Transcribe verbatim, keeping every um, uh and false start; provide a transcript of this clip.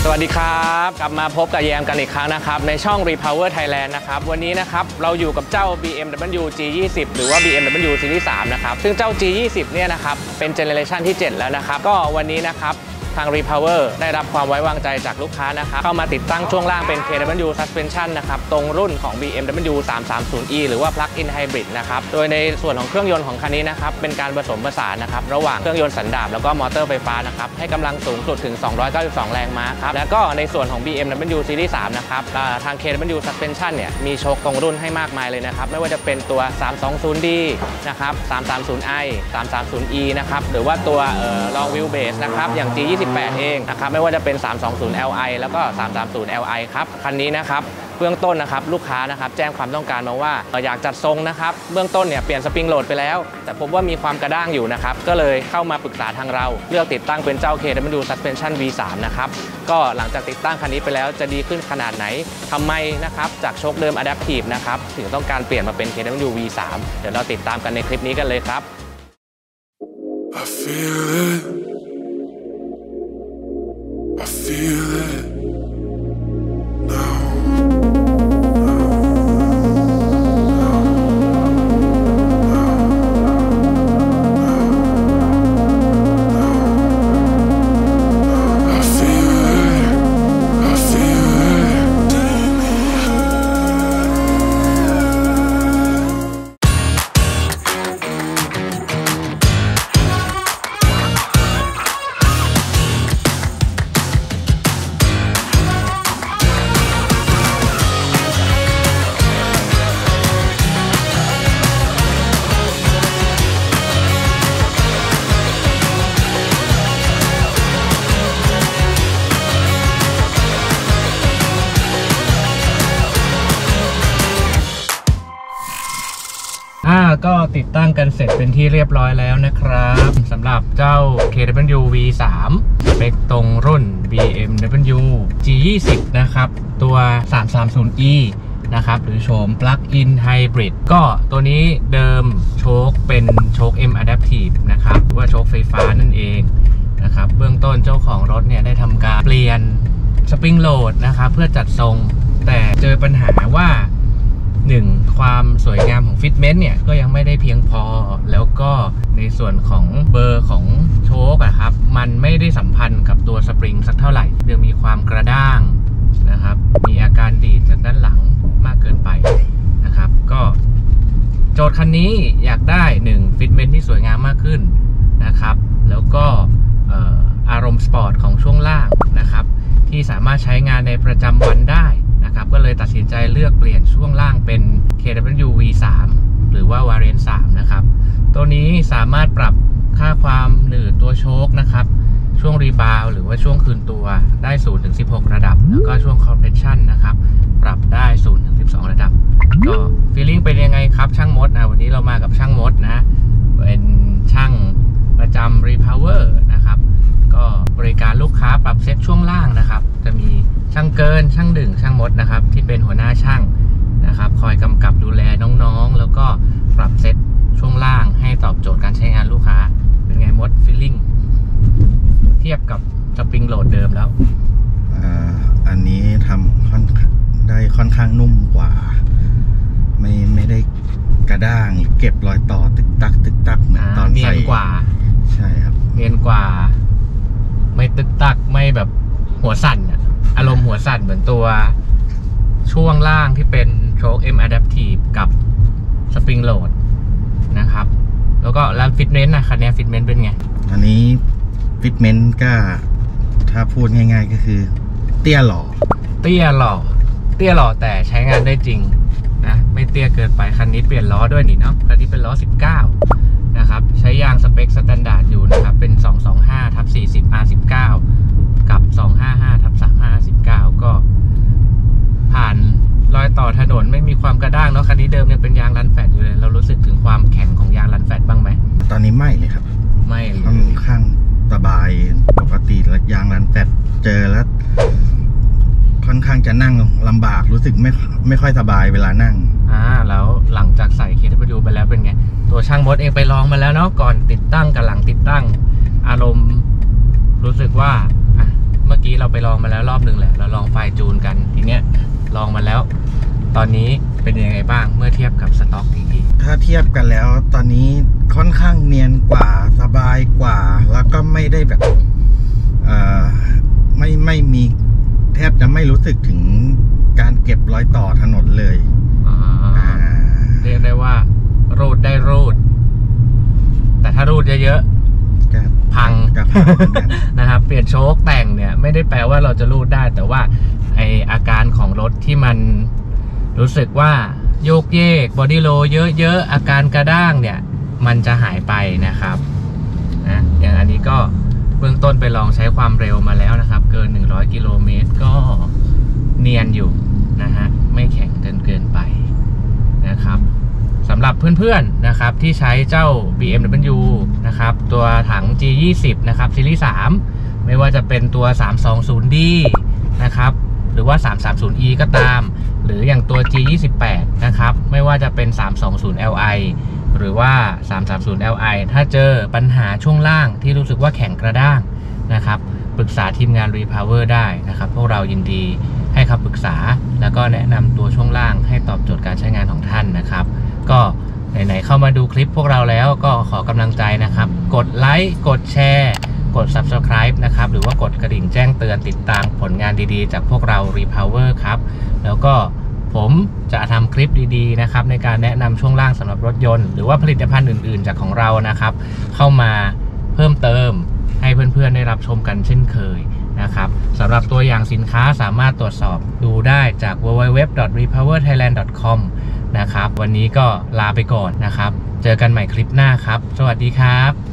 วัสดีครับกลับมาพบกับแยมกันอีกครั้งนะครับในช่อง Repower Thailand นะครับวันนี้นะครับเราอยู่กับเจ้า บี เอ็ม ดับเบิลยู จี ยี่สิบ หรือว่า บี เอ็ม ดับเบิลยู Series สามนะครับซึ่งเจ้า จี ยี่สิบ เนี่ยนะครับเป็นเจเนอเรชันที่เจ็ดแล้วนะครับก็วันนี้นะครับทาง Repower ได้รับความไว้วางใจจากลูกค้านะครับเข้ามาติดตั้งช่วงล่างเป็น เค ดับเบิลยู Suspension นะครับตรงรุ่นของ บี เอ็ม ดับเบิลยู สามสามศูนย์ อี หรือว่า Plug-in Hybrid นะครับโดยในส่วนของเครื่องยนต์ของคันนี้นะครับเป็นการผสมผสานนะครับระหว่างเครื่องยนต์สันดาปแล้วก็มอเตอร์ไฟฟ้านะครับให้กำลังสูงสุดถึงสองร้อยเก้าสิบสองแรงม้าครับแล้วก็ในส่วนของ บี เอ็ม ดับเบิลยู Series สามนะครับทาง เค ดับเบิลยู Suspension เนี่ยมีโชคตรงรุ่นให้มากมายเลยนะครับไม่ว่าจะเป็นตัว สามสองศูนย์ดี นะครับ สามสามศูนย์ไอ สามสามศูนย์อี นะครับหรือว่าตัว Long Wheelbase นะครับอย่าง จี ยี่สิบแปด เองนะครับไม่ว่าจะเป็น สามสองศูนย์ แอล ไอ แล้วก็ สามสามศูนย์ แอล ไอ ครับคันนี้นะครับเบื้องต้นนะครับลูกค้านะครับแจ้งความต้องการมาว่าอยากจัดทรงนะครับเบื้องต้นเนี่ยเปลี่ยนสปริงโหลดไปแล้วแต่พบว่ามีความกระด้างอยู่นะครับก็เลยเข้ามาปรึกษาทางเราเลือกติดตั้งเป็นเจ้า เค ดับเบิลยู Suspension วี สาม นะครับก็หลังจากติดตั้งคันนี้ไปแล้วจะดีขึ้นขนาดไหนทำไมนะครับจากโชคเดิม Adaptive นะครับถึงต้องการเปลี่ยนมาเป็น เค ดับเบิลยู วี สาม เดี๋ยวเราติดตามกันในคลิปนี้กันเลยครับ I feel it I feel it now ก็ติดตั้งกันเสร็จเป็นที่เรียบร้อยแล้วนะครับสำหรับเจ้า เค ดับเบิลยู วี สาม สเปคตรงรุ่น บี เอ็ม ดับเบิลยู จี ยี่สิบ นะครับตัว สามสามศูนย์ อี นะครับหรือโฉม Plug-in Hybrid ก็ตัวนี้เดิมโชคเป็นโชค M Adaptive นะครับว่าโชคไฟฟ้านั่นเองนะครับเบื้องต้นเจ้าของรถเนี่ยได้ทำการเปลี่ยนสปริงโหลดนะครับเพื่อจัดทรงแต่เจอปัญหาว่าหนึ่งความสวยงามของฟิตเมนต์เนี่ยก็ยังไม่ได้เพียงพอแล้วก็ในส่วนของเบอร์ของโชคอะครับมันไม่ได้สัมพันธ์กับตัวสปริงสักเท่าไหร่ยังมีความกระด้างนะครับมีอาการดีดจากด้านหลังมากเกินไปนะครับก็โจทย์คันนี้อยากได้หนึ่งฟิตเมนต์ที่สวยงามมากขึ้นนะครับแล้วก็อารมณ์สปอร์ตของช่วงล่างนะครับที่สามารถใช้งานในประจำวันได้นะครับก็เลยตัดสินใจเลือกเปลี่ยนช่วงล่างเป็น เค ดับเบิลยู วี สาม หรือว่า Variant สาม นะครับตัวนี้สามารถปรับค่าความหนืดตัวโชคนะครับช่วงรีบาวหรือว่าช่วงคืนตัวได้ศูนย์ถึงสิบหกระดับแล้วก็ช่วง Compression นะครับปรับได้ศูนย์ถึงสิบสองระดับก็ Feeling เป็นยังไงครับช่างมดอ่ะวันนี้เรามากับช่างมดนะเป็นช่างประจำ Repower นะครับก็บริการลูกค้าปรับเซตช่วงล่างนะครับจะมีช่างเกินช่างดึงช่างมดนะครับที่เป็นหัวหน้าช่างนะครับคอยกำกับดูแลน้องๆแล้วก็ปรับเซตช่วงล่างให้ตอบโจทย์การใช้งานลูกค้าเป็นไงมดฟีลลิ่งเทียบกับสปริงโหลดเดิมแล้วอ่าอันนี้ทำค่อนได้ค่อนข้างนุ่มกว่าไม่ไม่ได้กระด้างเก็บรอยต่อตึกตักตึกตักเหมือนตอนใส่เนียนกว่าใช่ครับเนียนกว่าไม่ตึกตักไม่แบบหัวสั่นอะอารมณ์หัวสั่นเหมือนตัวช่วงล่างที่เป็นโชค M Adaptive กับสปริงโหลดนะครับแล้วก็ร้านฟิตเมนต์นะคันนี้ฟิตเมนต์เป็นไงอันนี้ฟิตเมนต์ก็ถ้าพูดง่ายๆก็คือเตี้ยหล่อเตี้ยหล่อเตี้ยหล่อแต่ใช้งานได้จริงนะไม่เตี้ยเกินไปคันนี้เปลี่ยนล้อด้วยนี่เนาะคันนี้เป็นล้อสิบเก้านะครับใช้ยางสเปคสแตนดาร์ดอยู่นะครับเป็น สองสองห้าทับสี่สิบ อาร์ สิบเก้า กับ สองห้าห้าทับสามห้าสิบเก้า ก็ผ่านรอยต่อถนนไม่มีความกระด้างเนาะคันนี้เดิมยังเป็นยางรันแฟตอยู่เลยเรารู้สึกถึงความแข็งของยางรันแฟตบ้างไหมตอนนี้ไม่เลยครับไม่เลยค่อนข้างสบายปกติแล้วยางรันแฟตเจอแล้วค่อนข้างจะนั่งลำบากรู้สึกไม่ไม่ค่อยสบายเวลานั่งอ่าแล้วหลังจากใส่ เค ดับเบิลยู ไปแล้วเป็นไงตัวช่างมดเองไปลองมาแล้วเนาะก่อนติดตั้งกับหลังติดตั้งอารมณ์รู้สึกว่าเมื่อกี้เราไปลองมาแล้วรอบนึงแหละเราลองไฟจูนกันทีเนี้ยลองมาแล้วตอนนี้เป็นยังไงบ้างเมื่อเทียบกับสต็อกอีกทีถ้าเทียบกันแล้วตอนนี้ค่อนข้างเนียนกว่าสบายกว่าแล้วก็ไม่ได้แบบเอ่อไม่ไม่มีแทบจะไม่รู้สึกถึงการเก็บรอยต่อถนนเลยเรียกได้ว่ารูดได้รูดแต่ถ้ารูดเยอะๆพังนะครับเปลี่ยนโชคแต่งเนี่ยไม่ได้แปลว่าเราจะรูดได้แต่ว่าไออาการของรถที่มันรู้สึกว่าโยกเยกบอดี้โลเยอะๆอาการกระด้างเนี่ยมันจะหายไปนะครับนะอย่างอันนี้ก็เบื้องต้นไปลองใช้ความเร็วมาแล้วนะครับเกินหนึ่งร้อยกิโลเมตรก็เนียนอยู่นะฮะไม่แข็งเกินเกินไปนะครับสำหรับเพื่อนๆนะครับที่ใช้เจ้า บี เอ็ม ดับเบิลยู นะครับตัวถัง จี ยี่สิบ นะครับซีรีส์สามไม่ว่าจะเป็นตัว สามสองศูนย์ดี นะครับหรือว่า สามสามศูนย์อี ก็ตามหรืออย่างตัว จี ยี่สิบแปด นะครับไม่ว่าจะเป็น สามสองศูนย์ แอล ไอ หรือว่า สามสามศูนย์ แอล ไอ ถ้าเจอปัญหาช่วงล่างที่รู้สึกว่าแข็งกระด้างนะครับปรึกษาทีมงาน Repower ได้นะครับพวกเรายินดีให้คำปรึกษาแล้วก็แนะนำตัวช่วงล่างให้ตอบโจทย์การใช้งานของท่านนะครับก็ไหนๆเข้ามาดูคลิปพวกเราแล้วก็ขอกำลังใจนะครับกดไลค์กดแชร์กด ซับสไครบ์ นะครับหรือว่ากดกระดิ่งแจ้งเตือนติดตามผลงานดีๆจากพวกเรา Repower ครับแล้วก็ผมจะทำคลิปดีๆนะครับในการแนะนำช่วงล่างสำหรับรถยนต์หรือว่าผลิตภัณฑ์อื่นๆจากของเรานะครับเข้ามาเพิ่มเติมให้เพื่อนๆได้รับชมกันเช่นเคยนะครับสำหรับตัวอย่างสินค้าสามารถตรวจสอบดูได้จาก ดับเบิลยู ดับเบิลยู ดับเบิลยู ดอท รีพาวเวอร์ ไทยแลนด์ ดอท คอม นะครับวันนี้ก็ลาไปก่อนนะครับเจอกันใหม่คลิปหน้าครับสวัสดีครับ